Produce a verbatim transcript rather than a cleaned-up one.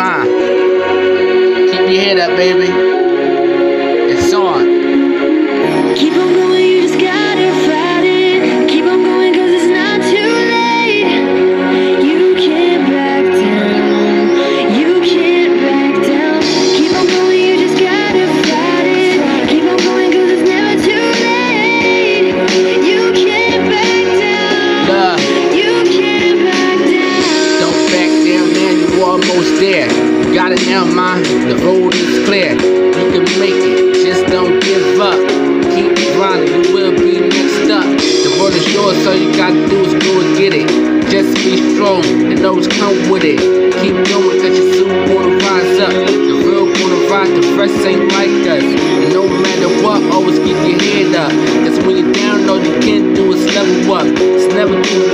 Uh, keep your head up, baby. It's on. Keep on going, you just gotta fight it. Keep on going, cause it's not too late. You can't back down. You can't back down. Keep on going, you just gotta fight it. Keep on going, cause it's never too late. You can't back down. Love. You can't back down. Don't back down, man, you almost there. You got it now, man, the road is clear. You can make it, just don't give up. Keep grinding, you will be next up. The world is yours, so you gotta do is go and get it. Just be strong, and those come with it. Keep going, cause you soon gonna rise up. The real gonna rise, the fresh ain't like us. And no matter what, always keep your head up. Cause when you're down, all you can do is level up. It's never too